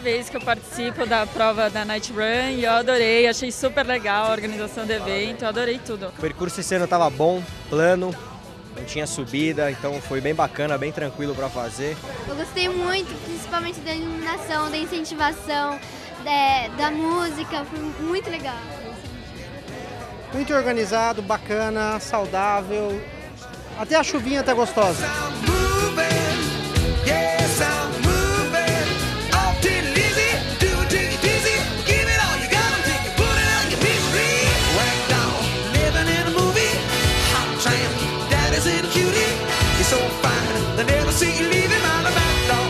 vez que eu participo da prova da Night Run e eu adorei, achei super legal a organização do evento, eu adorei tudo. O percurso esse ano estava bom, plano, não tinha subida, então foi bem bacana, bem tranquilo para fazer. Eu gostei muito, principalmente da iluminação, da incentivação, da música, foi muito legal. Muito organizado, bacana, saudável, até a chuvinha tá gostosa. So fine, they never see you leaving on the back door.